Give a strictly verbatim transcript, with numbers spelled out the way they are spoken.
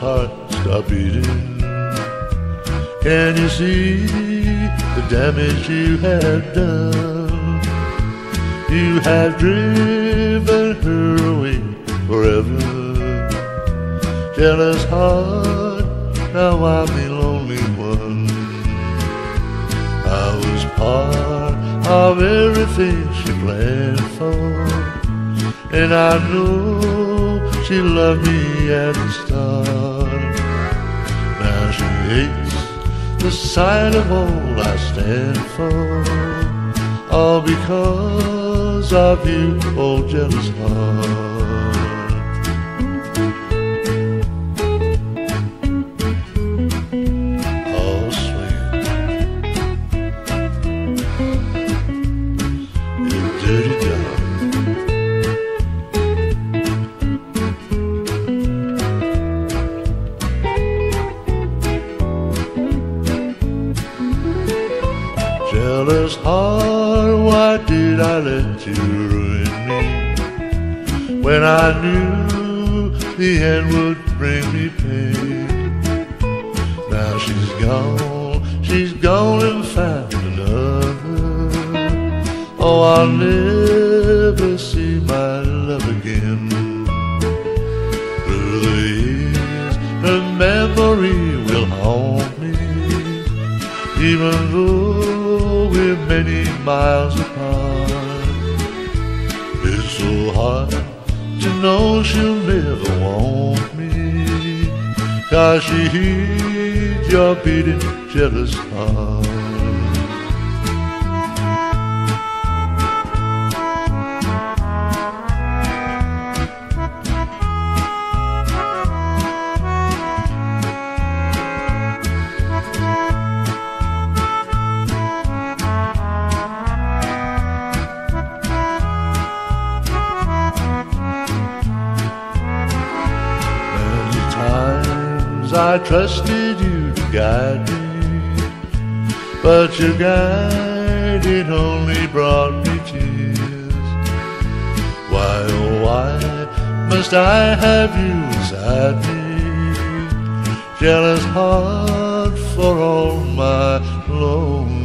heart stop beating? Can you see the damage you have done? You have driven her away forever. Jealous heart, now I'm the lonely one. I was part of everything she planned for, and I know she loved me at the start. Now she hates the sight of all I stand for, all because of you, oh jealous heart. Oh sweet, you dirty dog. Jealous heart, why did I let you ruin me when I knew the end would bring me pain? Now she's gone, she's gone and found another. Oh, I'll never see my love again. Through the years, her memory will haunt me, even though we're many miles apart. It's so hard to know she'll never want me, 'cause she heeds your beating jealous heart. I trusted you to guide me, but your guiding only brought me tears. Why, oh why must I have you inside me? Jealous heart, for all my lone